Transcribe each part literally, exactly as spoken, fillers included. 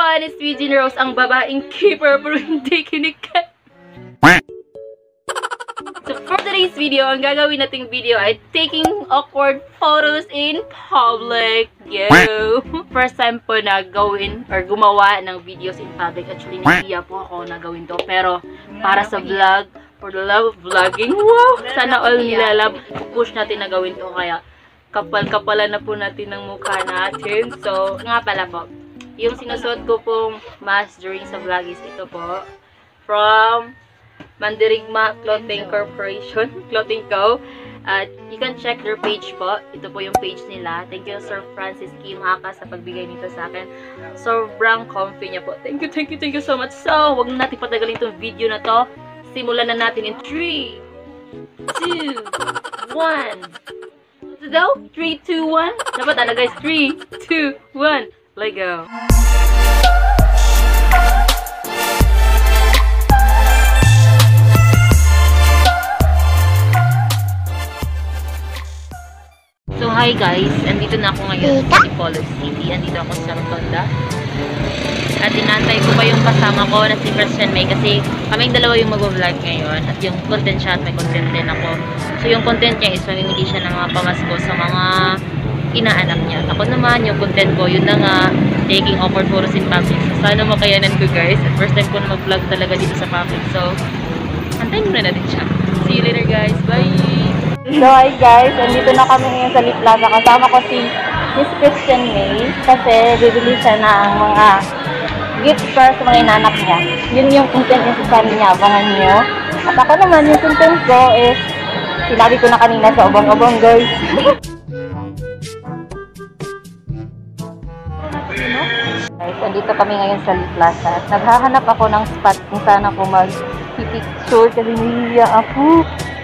everyone! It's Eugene Rose, ang babaeng keeper pero hindi kinikat. So for today's video, ang gagawin nating video ay taking awkward photos in public. Yo! First time po na gawin or gumawa ng videos in public. Actually, nahiya po ako na gawin to. Pero para sa vlog, for the love of vlogging, wow! Sana all nilalab. Push natin na gawin to. Kaya kapal-kapalan na po natin ng mukha natin. So, nga pala po, yung sinusuot ko pong mask during sa vlog is ito po. From Mandirigma Clothing Corporation, Clothing Co. At uh, you can check their page po. Ito po yung page nila. Thank you, Sir Francis Kim Haka, sa pagbigay nito sa akin. Sobrang comfy niya po. Thank you, thank you, thank you so much. So, wag na natin patagalin itong video na to. Simulan na natin in three, two, one. Let's go! three, two, one. Dapat ano guys? three, two, one. Let's go! So, hi guys! Andito na ako ngayon sa Dipolog City. Andito ako sa Rotonda. At inaantay ko pa yung kasama ko na si Christian May kasi kaming dalawa yung mag-vlog ngayon. At yung content siya at may content din ako. So, yung content niya is mamimili siya ng mga pamasko sa mga inaanak niya. Ako naman, yung content ko, yun na nga, taking awkward photos in public. So, sana makayanan ko guys. At first time ko na mag-vlog talaga dito sa public. So, antayin mo na natin siya. See you later guys. Bye! So, hi guys, andito na kami ngayon sa Lee Plaza. Kasama ko si Miss Christian May kasi bibili siya ng mga gift para sa mga inanak niya. Yun yung content niya sa channel niya, abangan niyo. At ako naman, yung content ko is sinabi ko na kanina sa obang-obang guys. Guys, andito kami ngayon sa Lee Plaza. At naghahanap ako ng spot kung saan ako mag-picture kasi niya ako.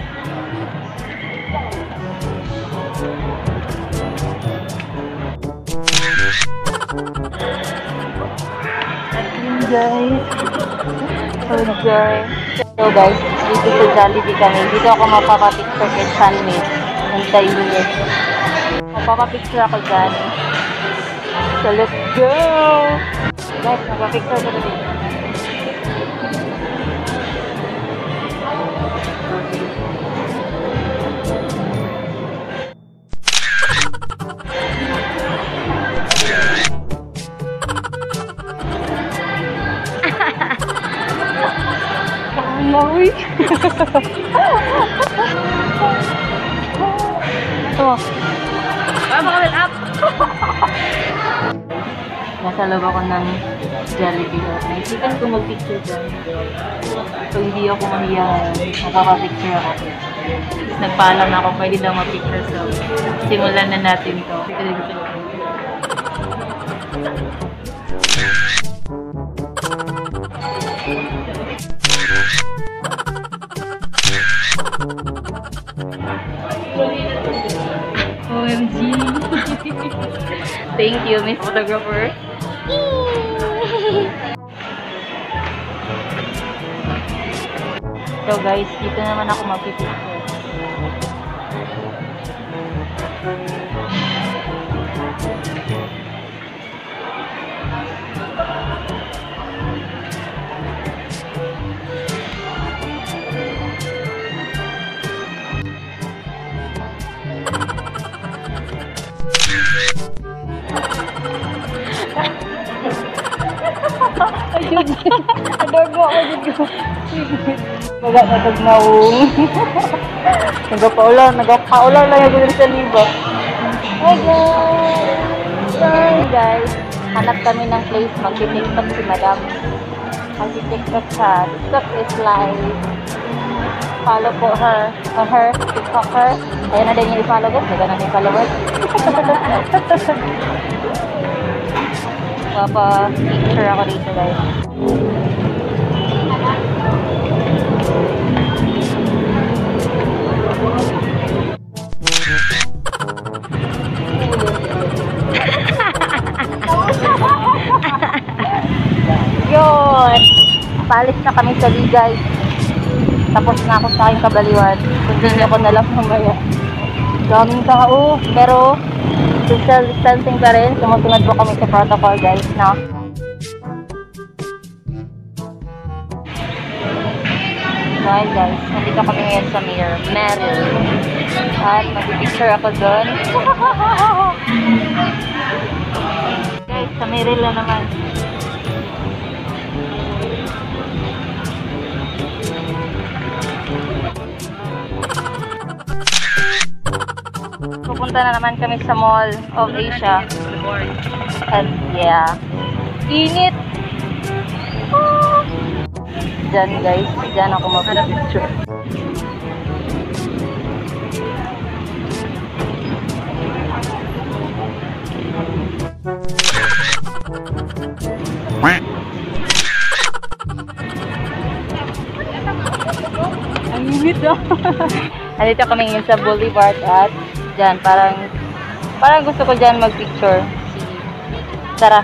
Guys, oh guys. So guys, dito sa Jollibee kami. Dito ako mapapapicture kay Chanmi. Antayin niyo. Mapapapicture ako dyan. So let's go! Guys, mapapicture ko dito. Uy! Oh. Vamos a ver up! Nasa loob ako ng Jollibee. Naisipan ko mag-picture dyan. So, hindi ako mahiya. Nakaka-picture ako. Nagpaalam na ako, pwede daw mag-picture. So, simulan na natin to. O M G! Thank you, Miss Photographer. So guys, dito naman ako mag-picture. Ayun, adore mo ako dito. Baga na tagmawong. Nagpaulan, nagpaulan lang yung sa libo. Hi guys! Hi guys! Hanap kami ng place, mag-tiktok si madam. Mag-tiktok siya. TikTok is live. Follow po her. Uh, her, TikToker. Ayun na din yung i-follow guys. Naga na yung followers. Papa-picture ako dito guys. Yun! Palis na kami sa Lee guys. Tapos na ako sa aking kabaliwan. Continue ako na lang mamaya. Daming tao, pero social distancing pa rin. Sumusunod po kami sa protocol guys, no? So, ayun guys, nandito kami ngayon sa Mir Merrill. At mag-picture ako doon. Guys, sa Merrill na naman. Pupunta na naman kami sa Mall of Asia. And yeah, init! Ah! Diyan guys, diyan ako mag-picture. Ang init ah! Andito kami ngayon sa Boulevard at dyan, parang parang gusto ko dyan mag-picture. Tara.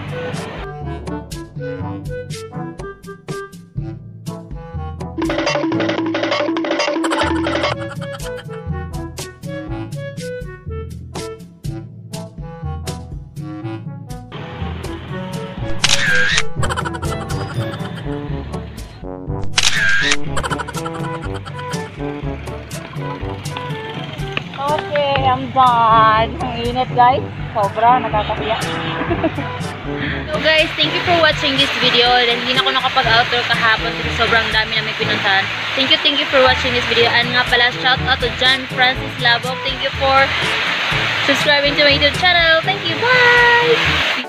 Okay, I'm done. Ang init guys. Sobra, nakakahiya. So guys, thank you for watching this video. Dahil hindi na ako nakapag-outro kahapon kasi sobrang dami namin pinuntahan. Thank you, thank you for watching this video. And nga pala, shout out to John Francis Labok. Thank you for subscribing to my YouTube channel. Thank you, bye!